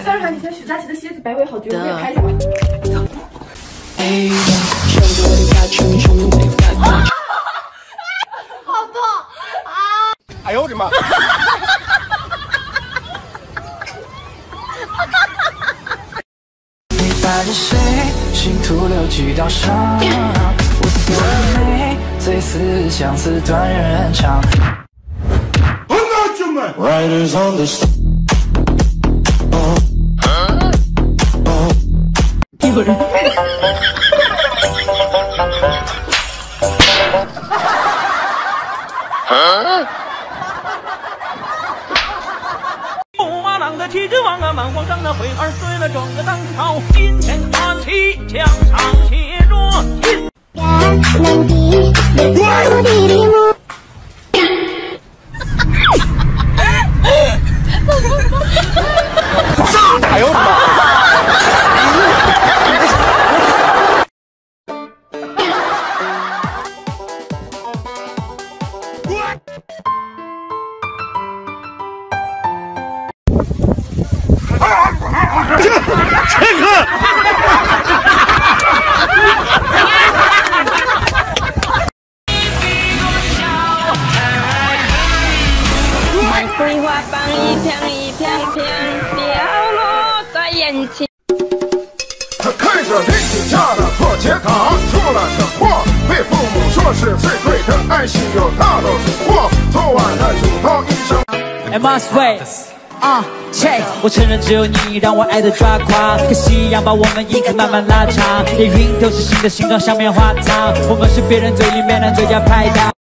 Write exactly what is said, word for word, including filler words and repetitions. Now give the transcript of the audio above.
翻上你看许佳琪的蝎子摆尾好绝，我也拍一下吧。好痛啊！ 哎呦我的妈！ 你带着谁，心徒留几道伤？我思而美，最似相思断人肠。Riders on the storm。一个人。 驸马郎的气质王啊，满皇上的会儿睡了整个当朝，金钱看齐，墙上写着金。 哎呦我的妈！ 桂花棒一片一片片掉落在眼前。 看着邻居家的破铁塔，出了车祸，被父母说是最贵的爱情有大到主货，昨晚的主套医生。 I must wait。啊 check， 我承认只有你让我爱的抓狂，可夕阳把我们影子慢慢拉长，连云都是新的形状，像棉花糖，我们是别人嘴里面的最佳拍档。